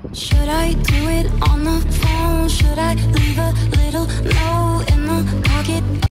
Should I do it on the phone? Should I leave a little